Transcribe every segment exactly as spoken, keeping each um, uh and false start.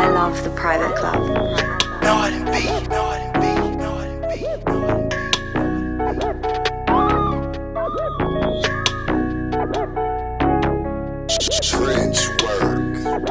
I love the private club. No, I didn't be, no, I didn't be, no, I didn't be, no, I didn't be. Trench work.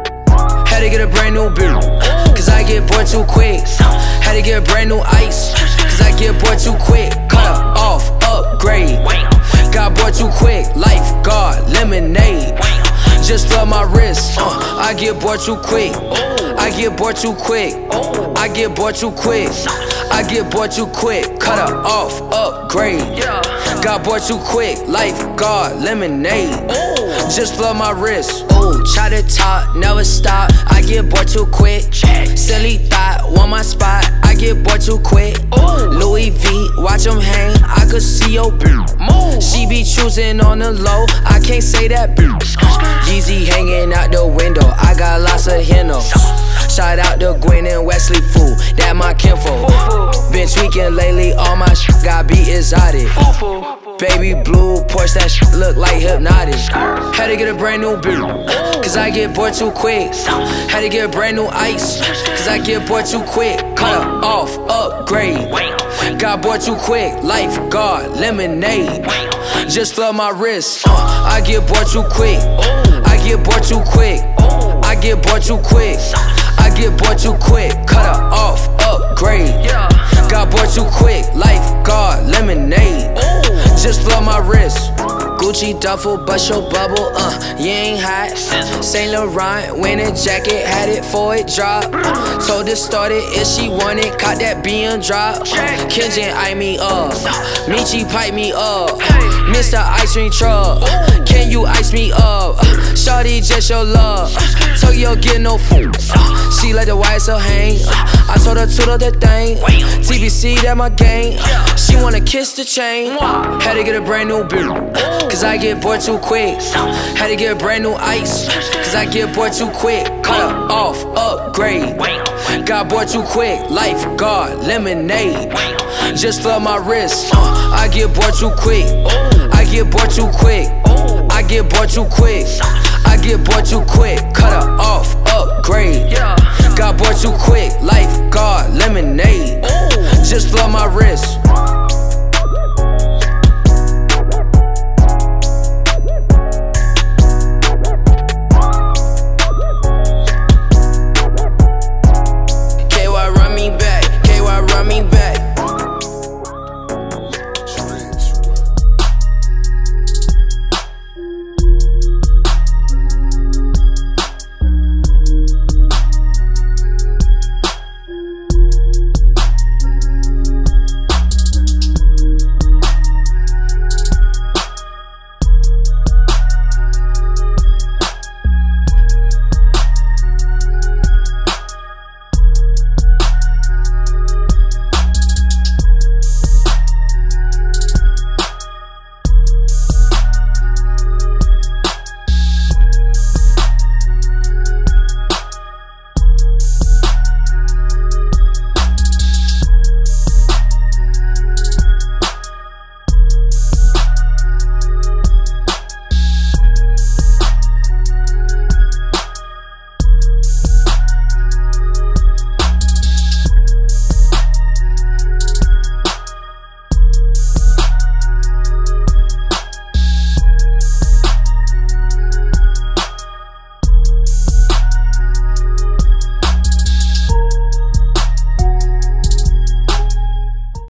Had to get a brand new beer, cause I get bored too quick. Had to get a brand new ice, cause I get bored too quick. Cut off, upgrade. Got bored too quick. Lifeguard, lemonade. Just love my wrist. uh, I get bored too quick. I get bored too quick. I get bored too quick. I get bored too quick. Cut her off, upgrade. Got bored too quick. Lifeguard, lemonade. Just love my wrist. Ooh, try to talk, never stop. I get bored too quick. Silly thought, want my spot. I get bored too quick. Louis V, watch them hang. I could see your bitch. She be choosing on the low. I can't say that bitch. Yeezy hanging out the window. I got lots of hinos. Shout out to Gwen and Wesley, fool, that my kinfolk. Been tweaking lately, all my sh got beat exotic. Baby blue, Porsche, that sh look like hypnotic. Had to get a brand new beer, cause I get bored too quick. Had to get a brand new ice, cause I get bored too quick. Cut her off, upgrade. Got bored too quick. Lifeguard, lemonade. Just love my wrist. uh, I get bored too quick. I get bored too quick. I get bored too quick. I get bored too quick. Cut her off, upgrade. Got bored too quick. Lifeguard, lemonade. Just love my wrist. Gucci duffel, bust your bubble, uh, you ain't hot. Saint Laurent, winning jacket, had it for it drop. Told it started if she want it, caught that B M drop. Kenjin eye me up, Michi pipe me up. Mister Ice Cream Truck, can you ice me up? Shawty just your love, Tokyo get no food. She let the Y S L hang, I told her toodle that thing. T B C that my gang, she wanna kiss the chain. Had to get a brand new beer, cause I get bored too quick. Had to get a brand new ice, cause I get bored too quick. Cut her off, upgrade. Got bored too quick. Lifeguard, lemonade. Just love my wrist. uh, I get bored too quick. I get bored too quick. I get bored too quick. I get bored too quick. Cut her